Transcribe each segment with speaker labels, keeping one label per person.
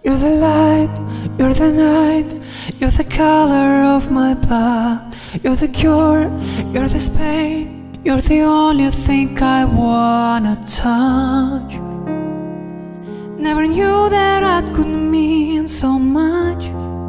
Speaker 1: You're the light, you're the night, you're the color of my blood. You're the cure, you're this pain, you're the only thing I wanna touch. Never knew that I could mean so much,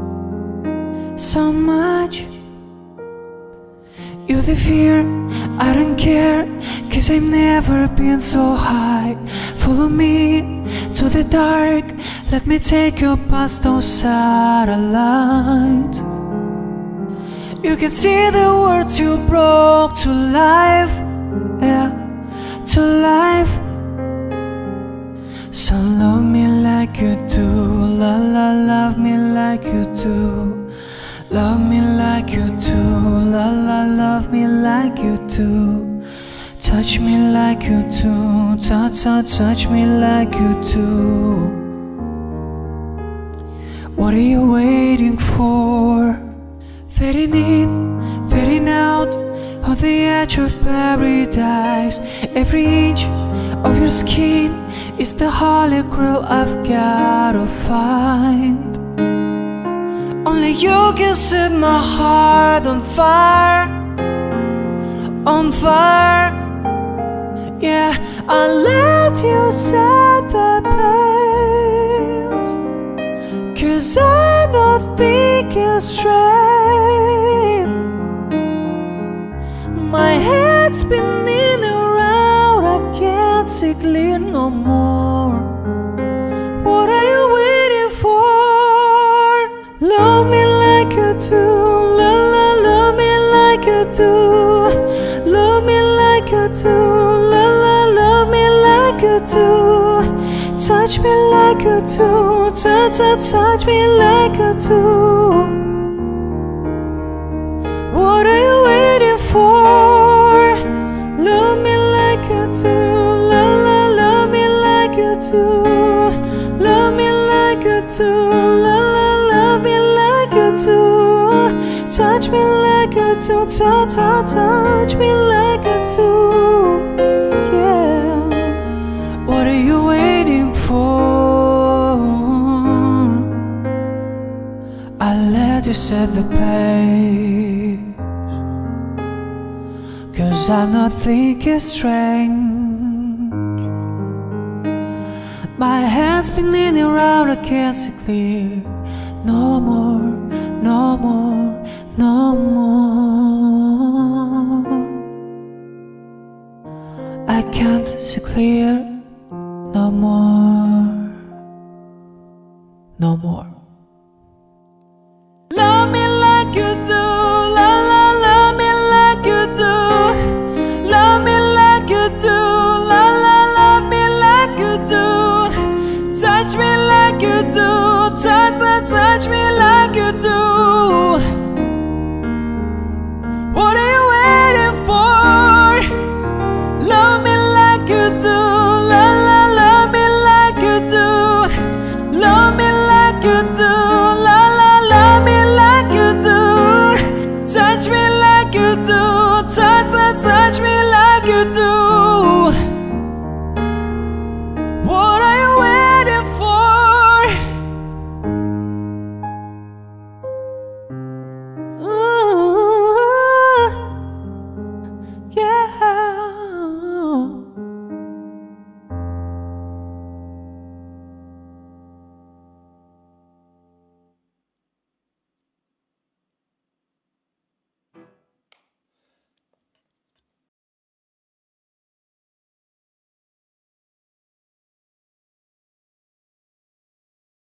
Speaker 1: so much. You're the fear, I don't care, 'cause I've never been so high. Follow me to the dark, let me take you past those satellites. You can see the words you brought to life, yeah, to life. So love me like you do, la la, love me like you do. Love me like you do, la la, love me like you do. Touch me like you do, touch me like you do. What are you waiting for? Fading in, fading out, on the edge of paradise. Every inch of your skin is the holy grail I've gotta find. Only you can set my heart on fire, on fire. Yeah, I'll let you set the pace, 'cause I'm not thinking straight. My head's spinning around, I can't see clear no more. What are you waiting for? Love me like you do, la la, love me like you do. Love me like you do, la la, love me like you do. Touch me like you do, touch me like you do. What are you waiting for? Love me like you do, la la, love me like you do. Love me like you do, la la, love me like you do. Touch me like you do, touch me like you do. Yeah. What are you waiting for? I'll let you set the pace, 'cause I'm not thinking strange. My head's spinning around, I can't see clear. No more, no more, no more. I can't see clear no more, no more.